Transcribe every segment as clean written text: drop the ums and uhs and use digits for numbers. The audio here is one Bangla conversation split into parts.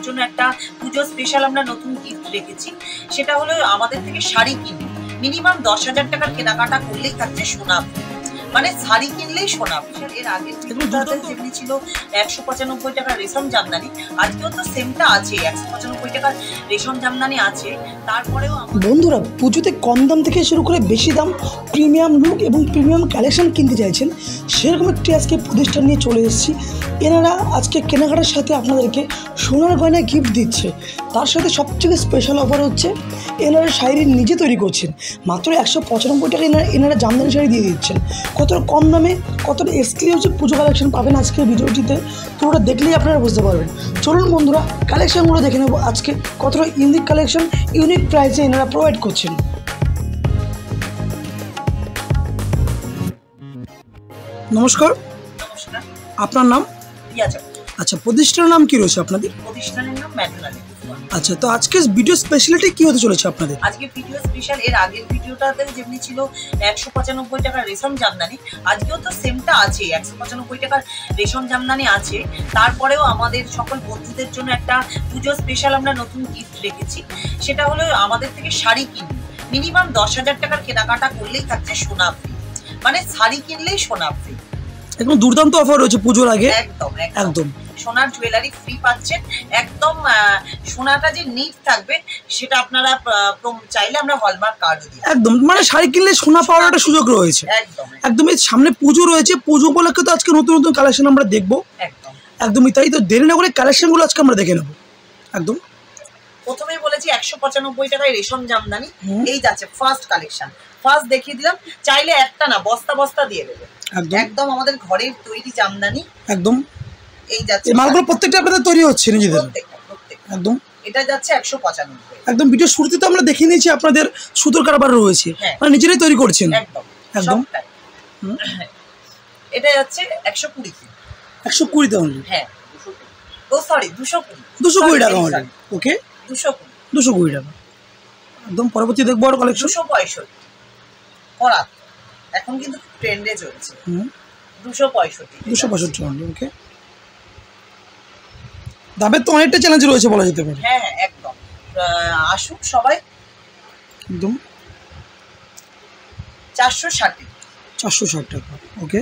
জন্য একটা পুজো স্পেশাল আমরা নতুন গিফট রেখেছি। সেটা হলো আমাদের থেকে শাড়ি কিনবে মিনিমাম 10,000 টাকার কেনাকাটা করলেই থাকছে সোনা, মানে শাড়ি কিনলেই সোনা। এর আগে যেমনি ছিল 195 টাকার রেশম জামদানি, আজকেও তো সেমটা আছে, 195 টাকার রেশম জামদানি আছে। তারপরেও বন্ধুরা পুজোতে কম দাম থেকে শুরু করে বেশি দাম প্রিমিয়াম লুক এবং প্রিমিয়াম কালেকশন কিনতে চাইছেন, সেরকম একটি আজকে প্রতিষ্ঠান নিয়ে চলে এসেছি। এনারা আজকে কেনাকাটার সাথে আপনাদেরকে সোনার গয়না গিফট দিচ্ছে। তার সাথে সবথেকে স্পেশাল অফার হচ্ছে এনারা শাড়ি নিজে তৈরি করছেন, মাত্র 195 টাকা এনারা জামদানি শাড়ি দিয়ে দিচ্ছেন। কতটা কম দামে কতটা এক্সক্লুসিভ পুজো কালেকশন পাবেন আজকের ভিডিওটিতে, পুরোটা দেখলেই আপনারা বুঝতে পারবেন। চলুন বন্ধুরা কালেকশনগুলো দেখে নেব আজকে কতটা ইউনিক কালেকশন ইউনিক প্রাইসে এনারা প্রোভাইড করছেন। নমস্কার, আপনার নাম? আচ্ছা, প্রতিষ্ঠানের নাম কি রয়েছে আপনাদের? প্রতিষ্ঠানের নাম ম্যাগনা লেডিস। আচ্ছা, তো আজকে ভিডিও স্পেশালিটি কি হতে চলেছে আপনাদের? আজকে ভিডিও স্পেশাল, এর আগের ভিডিওটাতে যেমনি ছিল 195 টাকার রেশম জামদানি, আজকেও তো সেমটা আছে, 195 টাকার রেশম জামদানি আছে। তারপরেও আমাদের সকল বন্ধুদের জন্য একটা পুজো স্পেশাল আমরা নতুন গিফট রেখেছি। সেটা হলো আমাদের থেকে শাড়ি কিনবে মিনিমাম 10,000 টাকার কেনাকাটা করলেই থাকছে সোনা ফ্রি, মানে শাড়ি কিনলেই সোনা ফ্রি। একদম দুর্দান্ত অফার রয়েছে পুজোর আগে। একদম একদম সোনার জুয়েলারি ফ্রি পাচ্ছেন। একদম সোনাটা যে নিট থাকবে সেটা আপনারা চাইলে আমরা হলমার্ক কার্ডও দিই। একদম, মানে শাড়ি কিনলে সোনা পাওয়ার একটা সুযোগ রয়েছে। একদম একদম। এই সামনে পুজো রয়েছে, পুজো উপলক্ষে তো আজকে নতুন নতুন কালেকশন আমরা দেখবো। একদম একদমই তাই, তো দেরি না করে কালেকশনগুলো আজকে আমরা দেখে নেব। একদম প্রথমেই বলেছি 195 টাকায় রেশম জামদানি, এই যাচ্ছে ফার্স্ট কালেকশন। ফার্স্ট দেখিয়ে দিলাম, চাইলে একটা না বস্তা বস্তা দিয়ে দেবে। একদম আমাদের ঘরের তৈরি জামদানি। একদম এই যাচ্ছে মালগুলো প্রত্যেকটা আপনাদের তৈরি হচ্ছে নিজেদের? একদম। এটা যাচ্ছে 195। একদম ভিডিও শুরুতে তো আমরা দেখে নিয়েছি আপনাদের সুতোর কারবার রয়েছে, মানে নিজেরাই তৈরি করছেন। একদম একদম। এটা যাচ্ছে 120। 120 তে অনলি? হ্যাঁ, ও সরি 220। 220 টাকা অনলি। ওকে, 220 টাকা। একদম। পরবর্তী দেখবো আর কালেকশন 265 করা, এখন কিন্তু ট্রেন্ডে চলছে। 265 অনলি। ওকে, দামের তো অনেকটা চ্যালেঞ্জ রয়েছে বলা যেতে পারে। হ্যাঁ হ্যাঁ একদম, আসুক সবাই। একদম 460 টাকা। ওকে,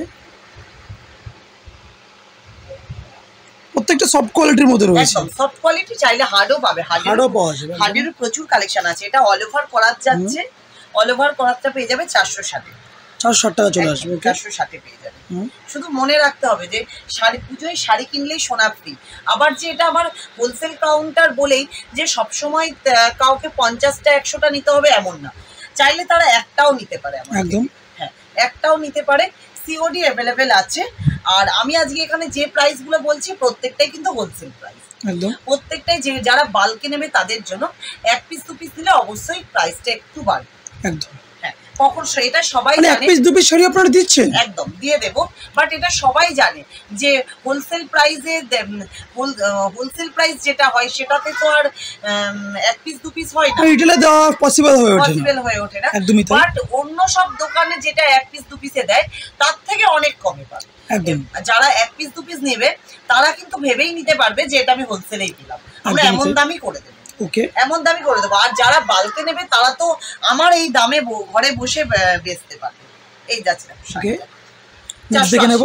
প্রত্যেকটা সফট কোয়ালিটির মধ্যে রয়েছে। একদম সফট কোয়ালিটি, চাইলে হার্ডও পাবে। হার্ডও পাওয়া যাবে, হার্ডেরও প্রচুর কালেকশন আছে। এটা অল ওভার করাত যাচ্ছে, অল ওভার করাতটা পেয়ে যাবে 460 টাকা চলে আসবে। 460 পেয়ে যাবে। শুধু মনে রাখতে হবে যে শাড়ি পুজোয় শাড়ি কিনলেই সোনা ফ্রি। আবার যে এটা আমার হোলসেল কাউন্টার বলেই যে সবসময় কাউকে 50টা 100টা নিতে হবে এমন না, চাইলে তারা একটাও নিতে পারে। একদম হ্যাঁ, একটাও নিতে পারে। সিওডি অ্যাভেলেবেল আছে। আর আমি আজকে এখানে যে প্রাইসগুলো বলছি প্রত্যেকটাই কিন্তু হোলসেল প্রাইস। একদম প্রত্যেকটাই, যে যারা বাল্কে নেবে তাদের জন্য। 1 পিস 2 পিস দিলে অবশ্যই প্রাইসটা একটু বাড়বে। একদম। কখন এটা সবাই জানে, 1 পিস 2 পিস শাড়ি আপনারা দিচ্ছেন? একদম দিয়ে দেব, বাট এটা সবাই জানে যে হোলসেল প্রাইসে, হোলসেল প্রাইস যেটা হয় সেটাতে তো আর 1 পিস 2 পিস হয় না, রিটেলে দেওয়া পসিবল হয়ে ওঠে না। একদমই তাই। বাট অন্য সব দোকানে যেটা 1 পিস 2 পিসে দেয় তার থেকে অনেক কমে পাবে। একদম। যারা 1 পিস 2 পিস নেবে তারা কিন্তু ভেবেই নিতে পারবে যে এটা আমি হোলসেলেই দিলাম, আমরা এমন দামই করে দেবো। ওকে, এমন দামই করে দেবো। আর যারা বাল্কে নেবে তারা তো আমার এই দামে ঘরে বসে বেচতে পারবে। এই যাচ্ছে 480,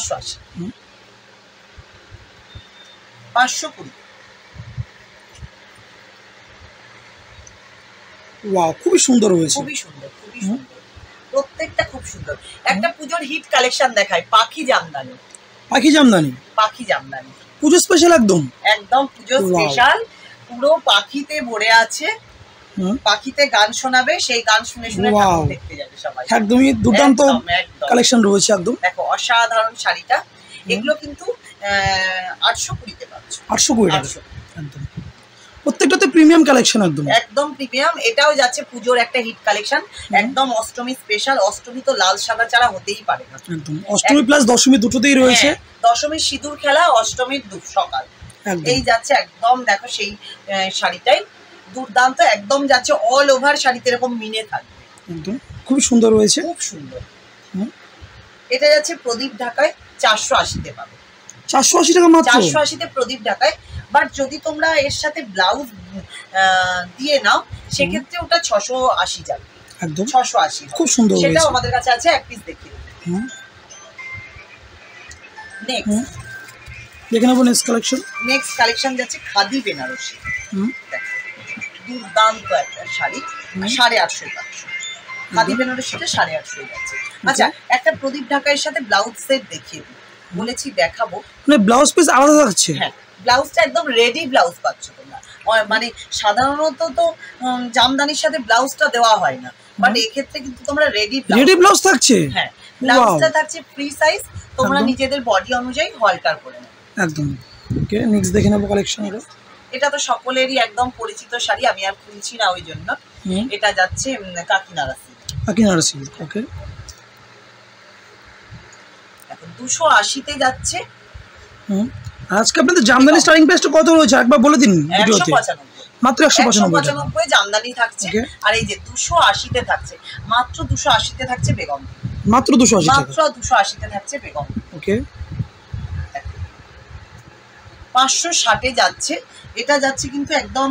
520। ওয়াও, খুবই সুন্দর হয়েছে। খুবই সুন্দর, খুবই সুন্দর, প্রত্যেকটা খুব সুন্দর। একটা পুজোর হিট কালেকশন দেখায়, পাখি জামদানি। পুজো স্পেশাল। একদম পুজো স্পেশাল, পুরো পাখিতে ভরে আছে। পাখিতে গান শোনাবে, সেই গান শুনে শুনে ঠাকুর দেখতে যাবে সবাই। একদমই দুর্দান্ত কালেকশন রয়েছে। একদম দেখো, অসাধারণ শাড়িটা। এগুলো কিন্তু 820 তে পাচ্ছ। 820 টাকা। একদম প্রত্যেকটাতে প্রিমিয়াম কালেকশন। একদম প্রিমিয়াম। এটাও যাচ্ছে পুজোর একটা হিট কালেকশন, একদম অষ্টমী স্পেশাল। অষ্টমী তো লাল সাদা ছাড়া হতেই পারে না। একদম অষ্টমী প্লাস দশমী দুটোতেই রয়েছে। দশমীর সিঁদুর খেলা, অষ্টমীর সকাল। এই যাচ্ছে একদম, দেখো সেই শাড়িটাই দুর্দান্ত। একদম যাচ্ছে অল ওভার শাড়িতে এরকম মিনে থাকবে। একদম খুব সুন্দর রয়েছে, খুব সুন্দর। এটা যাচ্ছে প্রদীপ ঢাকায় 480 তে পাবে। 480 টাকা মাত্র। 480 তে প্রদীপ ঢাকায়। বাট যদি তোমরা এর সাথে ব্লাউজ দিয়ে নাও সেক্ষেত্রে ওটা 680 যাবে, একদম 680। খুব সুন্দর, সেটাও আমাদের কাছে আছে, এক পিস দেখিয়ে। নেক্সট দেখে নেবো নেক্সট কালেকশন যাচ্ছে খাদি বেনারসি। দুর্দান্ত একটা শাড়ি, 850 খাদি বেনারসিটা 850 যাচ্ছে। আচ্ছা, একটা প্রদীপ ঢাকাইয়ের সাথে ব্লাউজ সেট দেখিয়ে দিই, বলেছি দেখাবো। মানে ব্লাউজ পিস আলাদা থাকছে? হ্যাঁ, ব্লাউজটা একদম রেডি ব্লাউজ পাচ্ছ তোমরা। মানে সাধারণত তো জামদানির সাথে ব্লাউজটা দেওয়া হয় না, বাট এক্ষেত্রে কিন্তু তোমরা রেডি ব্লাউজ থাকছে। হ্যাঁ, ব্লাউজটা থাকছে ফ্রি সাইজ, তোমরা নিজেদের বডি অনুযায়ী হলটার করে নেবে। একদম। ওকে, নেক্সট দেখে নেবো কালেকশন। এটা তো সকলেরই একদম পরিচিত শাড়ি, আমি আর খুলছি না ওই জন্য। এটা যাচ্ছে কাকিনাড়া সিল্ক। ওকে, এখন 280 তে যাচ্ছে। আজকে আপনাদের জামদানি স্টার্টিং প্রাইসটা কত রয়েছে একবার বলে দিন ভিডিওতে। 195, মাত্র 195 জামদানি থাকছে। আর এই যে 280 তে থাকছে, মাত্র 280 তে থাকছে বেগম, মাত্র 280 মাত্র 280 তে থাকছে বেগম। ওকে, 560 এ যাচ্ছে। এটা যাচ্ছে কিন্তু একদম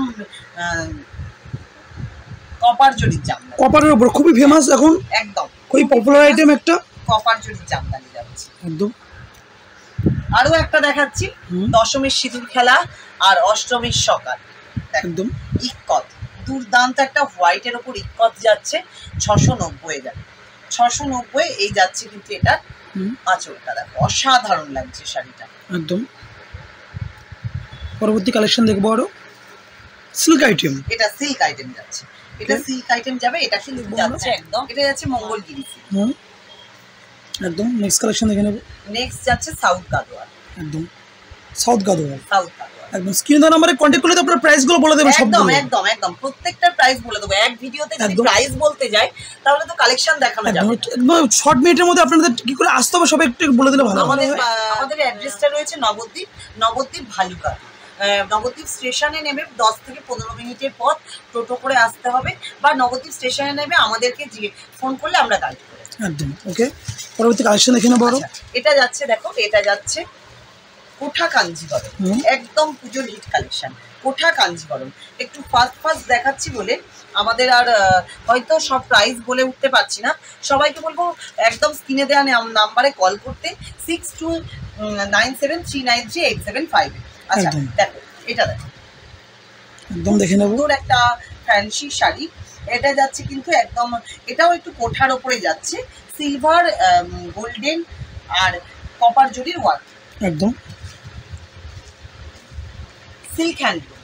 কপার জরির জামদানি, কপারের উপর খুবই ফেমাস এখন, একদম খুবই পপুলার আইটেম একটা কপার জরির জামদানি যাচ্ছে। একদম। আরো একটা দেখাচ্ছি, দশমীর সিঁদুর খেলা আর অষ্টমীর সকাল, একদম ইক্কত। দুর্দান্ত একটা হোয়াইটের উপর ইক্কত যাচ্ছে, 690 যাবে, 690 এই যাচ্ছে। কিন্তু এটা আঁচলটা দেখো, অসাধারণ লাগছে শাড়িটা, একদম। পরবর্তী কালেকশন দেখবো আরো সিল্ক আইটেম। এটা সিল্ক আইটেম যাচ্ছে, এটা সিল্ক আইটেম যাবে। এটা কিন্তু যাচ্ছে একদম, এটা যাচ্ছে মঙ্গলগিরি সিল্ক। একদম। নেক্সট কালেকশন দেখে নেব। নেক্সট যাচ্ছে সাউথ গাদোয়াল। একদম সাউথ গাদোয়াল, একদম। স্ক্রিনে দেওয়া নম্বরে কন্টাক্ট করলে আপনারা প্রাইসগুলো বলে দেবেন সবগুলো। একদম প্রত্যেকটা প্রাইস বলে দেবো। এক ভিডিওতে যদি প্রাইস বলতে যাই তাহলে তো কালেকশন দেখানো যাবে না। একদম শর্ট মিনিটের মধ্যে আপনাদের কি করে আসতে হবে সব একটু বলে দিলে ভালো হবে। আমাদের অ্যাড্রেসটা রয়েছে নবদ্বীপ ভালুকা। নবদ্বীপ স্টেশনে নেমে 10 থেকে 15 মিনিটের পথ টোটো করে আসতে হবে, বা নবদ্বীপ স্টেশনে নেমে আমাদেরকে ফোন করলে আমরা গাইড করে। একদম। ওকে, পরবর্তী কালেকশন দেখে নেবো। এটা যাচ্ছে, দেখো এটা যাচ্ছে কোঠা কাঞ্জিবরম, একদম পুজোর হিট কালেকশন। কোঠা কাঞ্জিবরম একটু ফাস্ট দেখাচ্ছি বলে আমাদের আর হয়তো সব প্রাইস বলে উঠতে পারছি না। সবাইকে বলবো একদম স্ক্রিনে দেওয়া নাম্বারে কল করতে, 6297393875। আচ্ছা, দেখো এটা দেখো, একদম দেখে নেবো। তোর একটা ফ্যান্সি শাড়ি, এটা যাচ্ছে কিন্তু একদম, এটাও একটু কোঠার ওপরে যাচ্ছে, সিলভার গোল্ডেন আর কপার জরির ওয়ার্ক, একদম সিল্ক হ্যান্ডলুম।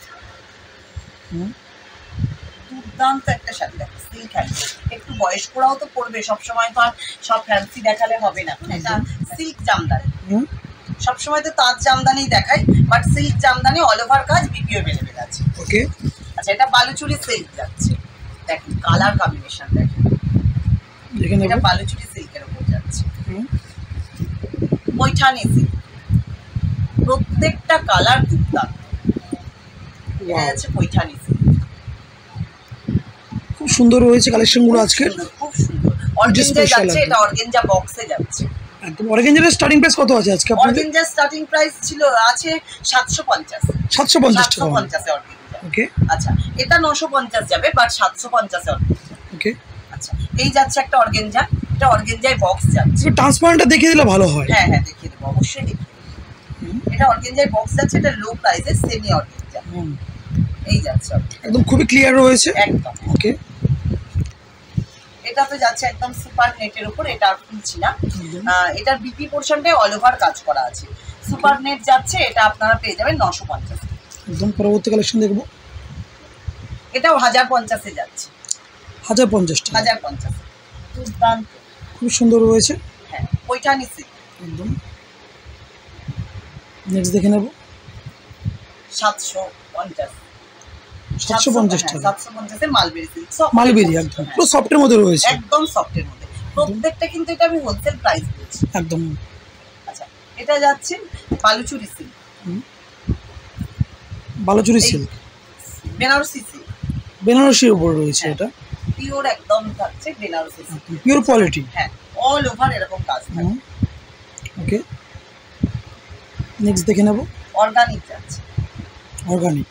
দুর্দান্ত একটা শাড়ি, দেখো সিল্ক হ্যান্ডলুম। একটু বয়স্করাও তো পরবে, সবসময় তো আর সব ফ্যান্সি দেখালে হবে না। এটা সিল্ক জামদানি, সবসময় তো তাঁত জামদানি দেখাই, but silk Jamdani all over কাজ, বিপিও বেলেবেল আছে। ওকে, আচ্ছা, এটা বালুচুরি সিল্ক যাচ্ছে, দেখেন কালার কম্বিনেশন দেখেন, এটা বালুচুরি সিল্কের উপর যাচ্ছে। পৈঠানি সিল্ক, প্রত্যেকটা কালার দুর্দান্ত। এটা যাচ্ছে পৈঠানি সিল্ক, খুব সুন্দর রয়েছে কালেকশনগুলো আজকে, খুব সুন্দর। অর্গেঞ্জা যাচ্ছে, এটা অর্গেঞ্জা বক্সে যাচ্ছে। একদম। অর্গেঞ্জার স্টার্টিং প্রাইস কত আছে আজকে? অর্গেঞ্জার স্টার্টিং প্রাইস আছে 750 টাকা। অর্গেঞ্জা। ওকে, আচ্ছা, এটা 950 যাবে, বাট 750 অর্গেঞ্জা। ওকে, আচ্ছা, এই যাচ্ছে একটা অর্গেঞ্জা, এটা অর্গেঞ্জায় বক্স যাচ্ছে। ট্রান্সপারেন্টটা দেখিয়ে দিলে ভালো হয়। হ্যাঁ, দেখিয়ে দেবো, অবশ্যই দেখিয়ে দেবো। এটা অর্গেঞ্জায় বক্স যাচ্ছে, এটা লো প্রাইসে সেমি অর্গেঞ্জা এই যাচ্ছে, একদম খুবই ক্লিয়ার রয়েছে, একদম। ওকে, এটা তো যাচ্ছে একদম সুপার নেটের উপর, এটা আর খুলছি না। এটার বিপি পোর্শনটায় অল ওভার কাজ করা আছে, সুপার নেট যাচ্ছে। এটা আপনারা পেয়ে যাবেন 950। একদম। পরবর্তী কালেকশন দেখবো। এটাও 1050 যাচ্ছে, 1050 টাকা। 1050, দুর্দান্ত, খুব সুন্দর রয়েছে। হ্যাঁ, পৈঠানি সিল্ক, একদম। নেক্সট দেখে নেব। 750 টাকা। 750 এর মালবেরি সিল্ক, মালবেরি, একদম পুরো সফটের মধ্যে রয়েছে, একদম সফটের মধ্যে। প্রত্যেকটা কিন্তু এটা আমি হোলসেল প্রাইস বলছি, একদম। আচ্ছা, এটা যাচ্ছে Baluchari silk, Baluchari silk, Banarasi silk, বেনারসির উপর রয়েছে। এটা পিওর একদম থাকছে বেনারসি সিল্ক, পিওর কোয়ালিটি। হ্যাঁ, অল ওভার এরকম কাজ থাকে। ওকে, নেক্সট দেখে নেব। অর্গানিক যাচ্ছে, অর্গানিক।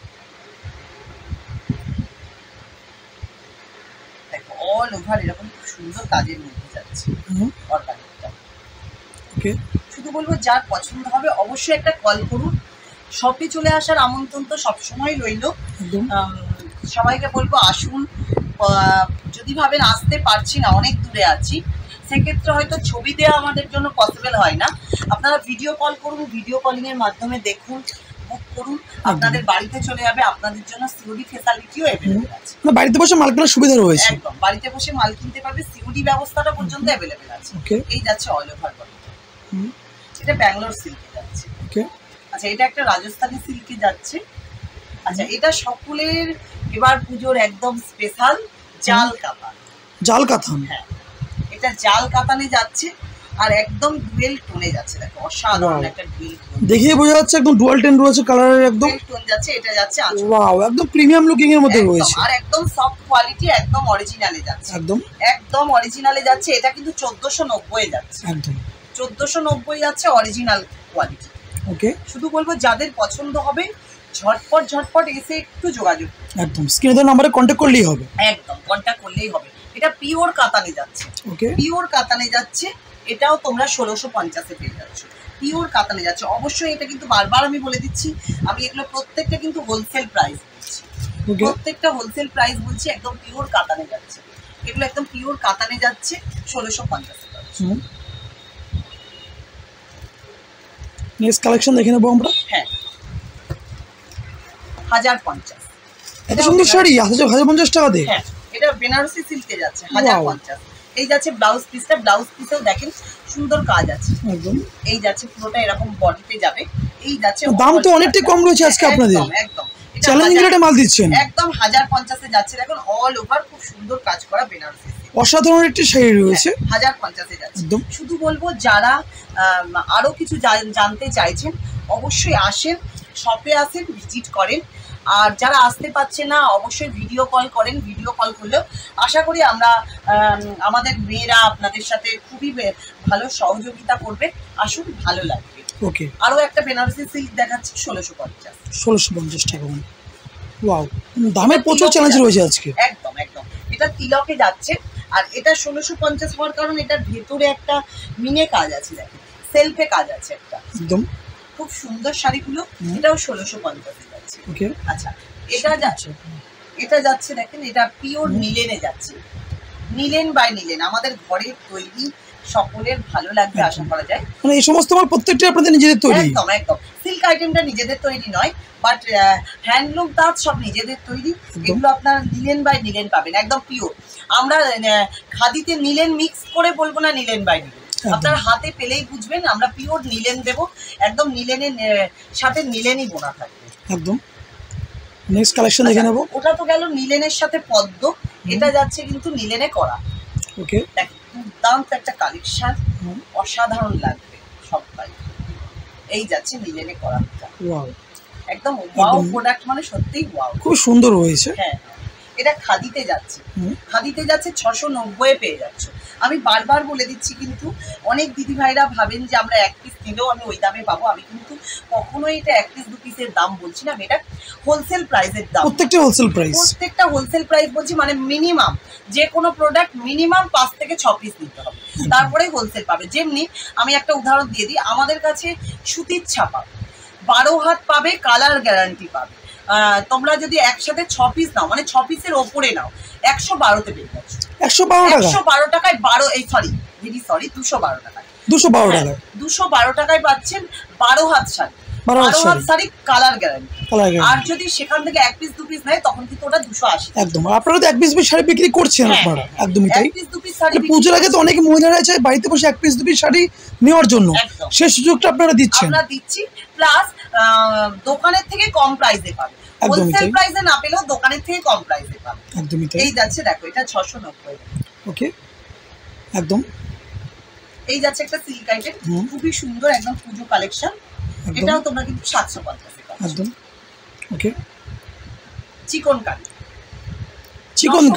দেখো অল ওভার এরকম খুব সুন্দর কাজের মধ্যে যাচ্ছে অর্গানিকটা। ওকে, শুধু বলবো যার পছন্দ হবে অবশ্যই একটা কল করুন। শপে চলে আসার আমন্ত্রণ তো সবসময় রইল। সবাইকে বলবো আসুন। যদি ভাবেন আসতে পারছি না, অনেক দূরে আছি, সেক্ষেত্রে হয়তো ছবি দেওয়া আমাদের জন্য পসিবল হয় না, আপনারা ভিডিও কল করুন, ভিডিও কলিং এর মাধ্যমে দেখুন, বুক করুন, আপনাদের বাড়িতে চলে যাবে। আপনাদের জন্য সিওডি ফেসিলিটিও অ্যাভেলেবেল আছে। বাড়িতে বসে মাল কেনার সুবিধা রয়েছে। একদম, বাড়িতে বসে মাল কিনতে পারবে, সিওডি ব্যবস্থাটা পর্যন্ত অ্যাভেলেবেল আছে। এই যাচ্ছে অল ওভার বডি, এটা ব্যাঙ্গালোর সিল্কে যাচ্ছে। আচ্ছা, এটা একটা রাজস্থানী সিল্কে যাচ্ছে। আচ্ছা, এটা সকলের এবার পুজোর একদম স্পেশাল জাল কাতান। জাল কাতান, হ্যাঁ, এটা জাল কাতানে যাচ্ছে আর একদম ডুয়েল টোনে যাচ্ছে। দেখো অসাধারণ একটা ডুয়েল টোন, দেখিয়ে বোঝা যাচ্ছে একদম ডুয়াল টোন রয়েছে, কালারের একদম টোন যাচ্ছে। এটা যাচ্ছে ওয়াও, একদম প্রিমিয়াম লুকিং এর মধ্যে রয়েছে আর একদম সফট কোয়ালিটি, একদম অরিজিনালে যাচ্ছে। একদম অরিজিনালে যাচ্ছে। এটা কিন্তু 1490 এ যাচ্ছে। একদম 1490 যাচ্ছে অরিজিনাল কোয়ালিটি। ওকে, শুধু বলবো যাদের পছন্দ হবে ঝটপট ঝটপট এসে একটু যোগাযোগ, একদম স্ক্রিনের নম্বরে কন্টাক্ট করলেই হবে। একদম কন্টাক্ট করলেই হবে। এটা পিওর কাতানে যাচ্ছে। ওকে, পিওর কাতানে যাচ্ছে। এটাও তোমরা 1650 এ পেয়ে যাচ্ছ। পিওর কাতানে যাচ্ছে। অবশ্যই এটা কিন্তু বারবার আমি বলে দিচ্ছি, আমি এগুলো প্রত্যেকটা কিন্তু হোলসেল প্রাইস বলছি, প্রত্যেকটা হোলসেল প্রাইস বলছি। একদম পিওর কাতানে যাচ্ছে, এগুলো একদম পিওর কাতানে যাচ্ছে 1650 টাকা। নেক্সট কালেকশন দেখে নেবো আমরা। হ্যাঁ, 1050। এত সুন্দর শাড়ি 1050 টাকাতে। হ্যাঁ, এটা বেনারসি সিল্কে যাচ্ছে 1050। এই যাচ্ছে ব্লাউজ পিসটা, ব্লাউজ পিসেও দেখেন সুন্দর কাজ আছে একদম। এই যাচ্ছে পুরোটা এরকম বডিতে যাবে। এই যাচ্ছে, দাম তো অনেকটাই কম রয়েছে আজকে আপনাদের, একদম চ্যালেঞ্জিং রেটে মাল দিচ্ছেন। একদম 1050 এ যাচ্ছে। দেখুন অল ওভার খুব সুন্দর কাজ করা বেনারসি, অসাধারণ একটি শাড়ি রয়েছে। 1050 এ যাচ্ছে। শুধু বলবো যারা আরো কিছু জানতে চাইছেন অবশ্যই আসেন, শপে আসেন, ভিজিট করেন। আর যারা আসতে পারছে না অবশ্যই ভিডিও কল করেন। ভিডিও কল করলেও আশা করি আমরা আমাদের মেয়েরা আপনাদের সাথে খুবই ভালো সহযোগিতা করবে। আসুন, ভালো লাগবে। ওকে, আরো একটা বেনারসি সিল্ক দেখাচ্ছি 1650 টাকা। ওয়াও, দামে প্রচুর চ্যালেঞ্জ রয়েছে আজকে। একদম একদম, এটা তিলকে যাচ্ছে। আর এটা 1650 হওয়ার কারণ এটার ভেতরে একটা মিনে কাজ আছে, দেখেন সেলফে কাজ আছে একটা, একদম খুব সুন্দর শাড়িগুলো। এটাও 1650 যাচ্ছে। ওকে, আচ্ছা, এটা যাচ্ছে দেখেন, এটা পিওর নিলেনে যাচ্ছে। নিলেন বাই নিলেন, আমাদের ঘরের তৈরি, সকলের ভালো লাগবে আশা করা যায়। মানে এই সমস্ত মাল প্রত্যেকটা আপনাদের নিজেদের তৈরি? একদম একদম, সিল্ক আইটেমটা নিজেদের তৈরি নয়, বাট হ্যান্ডলুম তাঁত সব নিজেদের তৈরি। এগুলো আপনার নিলেন বাই নিলেন পাবেন, একদম পিওর। আমরা খাদিতে নিলেন মিক্স করে বলবো না, নিলেন বাই নিলেন আপনার হাতে পেলেই বুঝবেন। আমরা পিওর নিলেন দেবো, একদম নিলেনের সাথে নিলেনই বোনা থাকবে একদম। নেক্সট কালেকশন দেখে নেব। ওটা তো গেল নিলেনের সাথে পদ্ম, এটা যাচ্ছে কিন্তু নিলেনে করা। ওকে, দুর্দান্ত একটা কালেকশন, অসাধারণ লাগবে সবাই। এই যাচ্ছে নিলেনে করা, একদম ওয়াও প্রোডাক্ট, মানে সত্যিই ওয়াও, খুব সুন্দর হয়েছে। হ্যাঁ, এটা খাদিতে যাচ্ছে। খাদিতে যাচ্ছে 690 এ পেয়ে যাচ্ছ। আমি বারবার বলে দিচ্ছি, কিন্তু অনেক দিদি ভাইরা ভাবেন যে আমরা এক পিস নিলেও আমি ওই দামে পাবো। আমি কিন্তু কখনোই এটা এক পিস দু পিসের দাম বলছি না, এটা হোলসেল প্রাইসের দাম। প্রত্যেকটা হোলসেল প্রাইস, প্রত্যেকটা হোলসেল প্রাইস বলছি। মানে মিনিমাম যে কোনো প্রোডাক্ট মিনিমাম 5 থেকে 6 পিস নিতে হবে, তারপরে হোলসেল পাবে। যেমনি আমি একটা উদাহরণ দিয়ে দিই, আমাদের কাছে সুতির ছাপা 12 হাত পাবে, কালার গ্যারান্টি পাবে। তোমরা যদি একসাথে 6 পিস নাও, মানে 6 পিসের ওপরে নাও, 112তে পেয়ে যাচ্ছ। 112 টাকায় 212 টাকায় 212 টাকায় পাচ্ছেন 12 হাত শাড়ি। 12 হাত শাড়ি কালার গ্যারান্টি। আর যদি সেখান থেকে এক পিস দু পিস নেয় তখন কিন্তু ওটা 280। একদম, আপনারা তো এক পিস শাড়ি বিক্রি করছেন আপনারা, একদমই তাই। এক পিস দু পিস শাড়ি পুজোর আগে তো অনেক মহিলারা চায় বাড়িতে বসে এক পিস দু পিস শাড়ি নেওয়ার জন্য, সেই সুযোগটা আপনারা দিচ্ছেন। আমরা দিচ্ছি, প্লাস দোকানের থেকে কম প্রাইসে পাবে। হোলসেল প্রাইসে না পেলেও দোকানের থেকে কম প্রাইসে পাবে। একদমই তাই। এই যাচ্ছে, দেখো এটা 690। ওকে, একদম। এই যাচ্ছে একটা সিল্ক আইটেম, খুবই সুন্দর, একদম পুজো কালেকশন। এটাও তোমরা কিন্তু 750 এ পাচ্ছ। একদম। ওকে, চিকনকারি।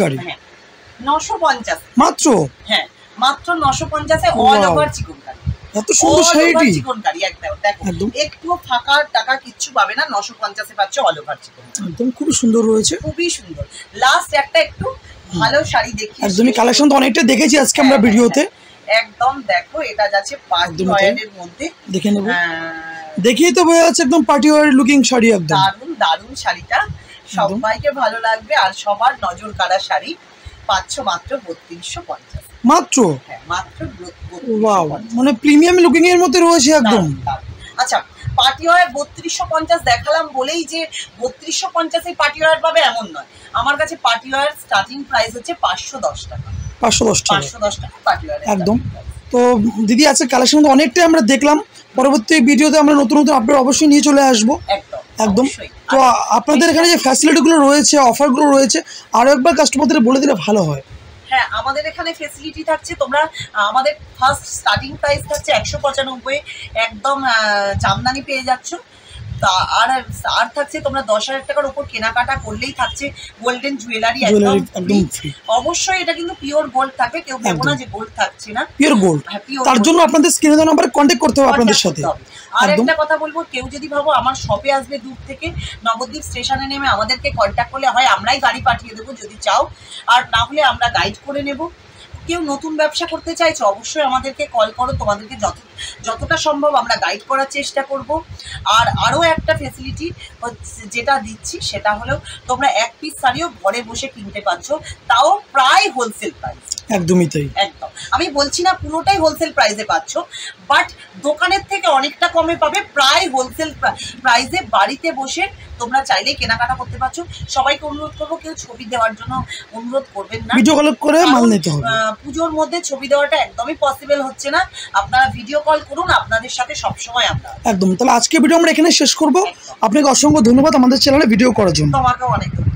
হ্যাঁ, 950 মাত্র। হ্যাঁ, মাত্র 950 এ অল ওভার চিকনকারি। এত সুন্দর শাড়িটি চিকনকারি একদম একটুও ফাঁকা টাকা কিচ্ছু পাবে না 950 এ পাচ্ছ অল ওভার চিকন একদম খুব সুন্দর রয়েছে খুবই সুন্দর লাস্ট একটা একটু ভালো শাড়ি দেখি একদমই কালেকশন তো অনেকটা দেখেছি আজকে আমরা ভিডিওতে একদম দেখো এটা যাচ্ছে পার্টি ওয়্যারের মধ্যে দেখে নেব দেখিয়ে তো বোঝা যাচ্ছে একদম পার্টি ওয়্যার লুকিং শাড়ি একদম দারুণ শাড়িটা সবাইকে ভালো লাগবে আর সবার নজর কাড়া শাড়ি পাচ্ছ মাত্র 3250 মাত্র হ্যাঁ মাত্র ওয়াও মানে প্রিমিয়াম লুকিং এর মধ্যে রয়েছে একদম আচ্ছা পার্টি ওয়্যার 3250 দেখালাম বলেই যে 3250 এই পার্টি ওয়্যার পাবে এমন নয় আমার কাছে পার্টি ওয়্যার স্টার্টিং প্রাইস হচ্ছে 510 টাকা 510 টাকা পার্টি ওয়্যার একদম তো দিদি আজকে কালেকশন অনেকটাই আমরা দেখলাম পরবর্তী ভিডিওতে আমরা নতুন নতুন আপডেট অবশ্যই নিয়ে চলে আসবো একদম তো আপনাদের এখানে যে ফ্যাসিলিটিগুলো রয়েছে অফারগুলো রয়েছে আরো একবার কাস্টমারদের বলে দিলে ভালো হয় হ্যাঁ আমাদের এখানে ফ্যাসিলিটি থাকছে তোমরা আমাদের ফার্স্ট স্টার্টিং প্রাইস থাকছে 195 একদম জামদানি পেয়ে যাচ্ছ আর থাকছে তোমরা 10,000 টাকার উপর কেনাকাটা করলেই থাকছে গোল্ডেন জুয়েলারি একদম অবশ্যই এটা কিন্তু পিওর গোল্ড থাকবে কেউ ভেবো না যে গোল্ড থাকছে না পিওর গোল্ড তার জন্য আপনাদের স্ক্রিনে দেওয়া নম্বরে কন্টাক্ট করতে হবে আপনাদের সাথে আর একটা কথা বলবো কেউ যদি ভাবো আমার শপে আসবে দূর থেকে নবদ্বীপ স্টেশনে নেমে আমাদেরকে কন্ট্যাক্ট করলে হয় আমরাই গাড়ি পাঠিয়ে দেবো যদি চাও আর না হলে আমরা গাইড করে নেব কেউ নতুন ব্যবসা করতে চাইছো অবশ্যই আমাদেরকে কল করো তোমাদেরকে যতটা সম্ভব আমরা গাইড করার চেষ্টা করব আর আরও একটা ফ্যাসিলিটি যেটা দিচ্ছি সেটা হলো তোমরা এক পিস শাড়িও ঘরে বসে কিনতে পারছো তাও প্রায় হোলসেল প্রাইস একদমই তাই একদম আমি বলছি না পুরোটাই হোলসেল প্রাইসে পাচ্ছ বাট দোকানের থেকে অনেকটা কমে পাবে প্রায় হোলসেল প্রাইসে বাড়িতে বসে তোমরা চাইলেই কেনাকাটা করতে পারছো সবাইকে অনুরোধ করবো কেউ ছবি দেওয়ার জন্য অনুরোধ করবেন না ভিডিও কল করে মাল নিতে হবে পুজোর মধ্যে ছবি দেওয়াটা একদমই পসিবল হচ্ছে না আপনারা ভিডিও কল করুন আপনাদের সাথে সবসময় আমরা একদম তাহলে আজকে ভিডিও আমরা এখানে শেষ করব আপনাকে অসংখ্য ধন্যবাদ আমাদের চ্যানেলে ভিডিও করার জন্য তোমাকেও অনেক ধন্যবাদ